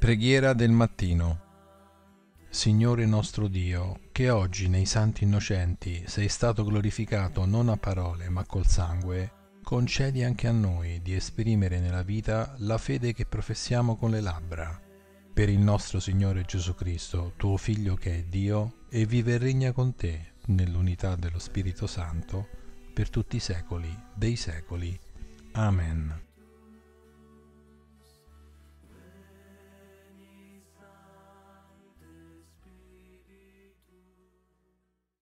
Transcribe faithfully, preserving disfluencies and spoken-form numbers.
Preghiera del mattino. Signore nostro Dio, che oggi nei santi innocenti sei stato glorificato non a parole ma col sangue, concedi anche a noi di esprimere nella vita la fede che professiamo con le labbra. Per il nostro Signore Gesù Cristo, tuo Figlio che è Dio e vive e regna con te nell'unità dello Spirito Santo per tutti i secoli dei secoli. Amen.